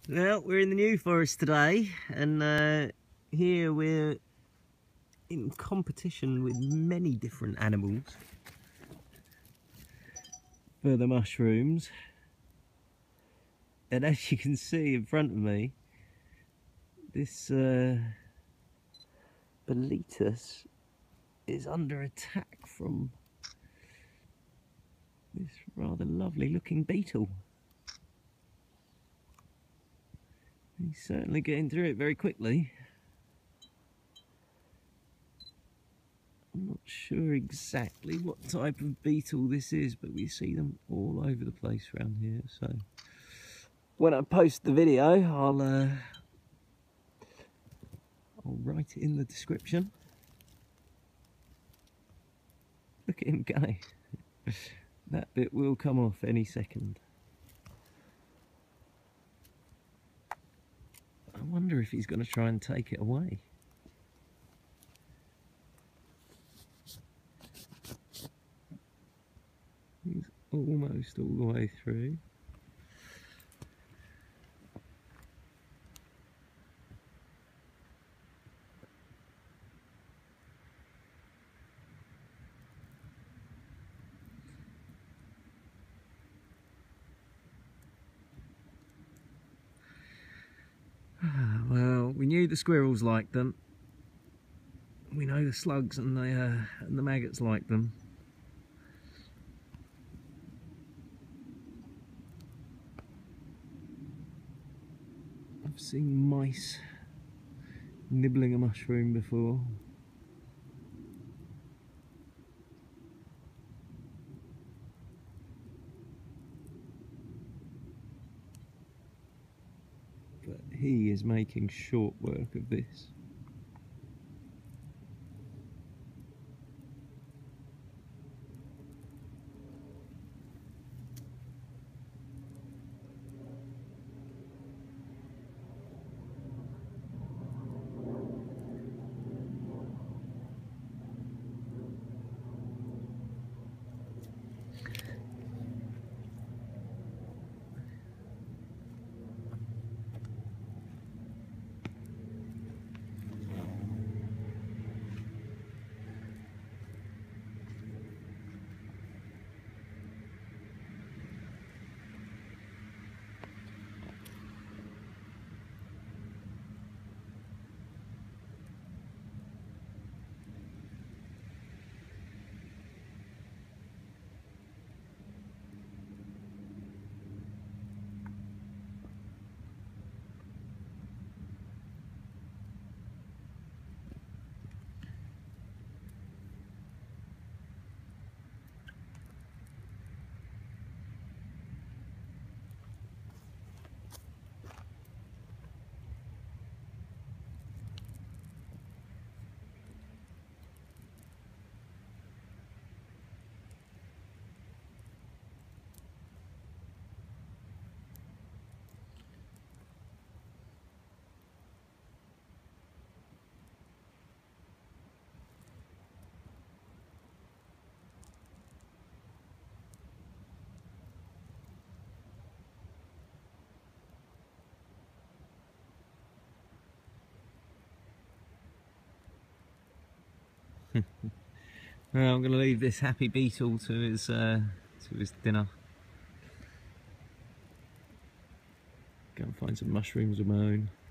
Well, we're in the New Forest today, and here we're in competition with many different animals for the mushrooms. And as you can see in front of me, this Boletus is under attack from this rather lovely looking beetle. He's certainly getting through it very quickly. I'm not sure exactly what type of beetle this is, but we see them all over the place around here. So when I post the video, I'll write it in the description. Look at him go. That bit will come off any second. I wonder if he's going to try and take it away. He's almost all the way through. Well, we knew the squirrels liked them. We know the slugs and the maggots like them. I've seen mice nibbling a mushroom before. But he is making short work of this. Well, I'm going to leave this happy beetle to his dinner. Go and find some mushrooms of my own.